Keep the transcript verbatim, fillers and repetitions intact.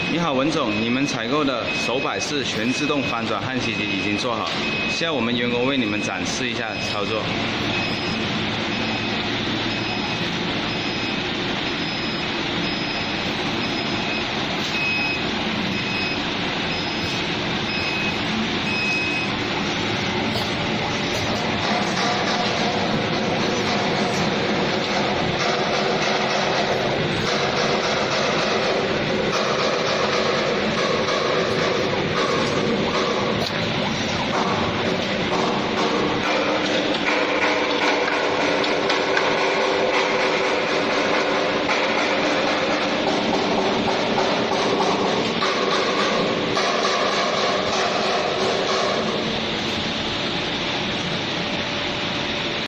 你好，文总，你们采购的手摆式全自动翻转焊锡机已经做好，现在我们员工为你们展示一下操作。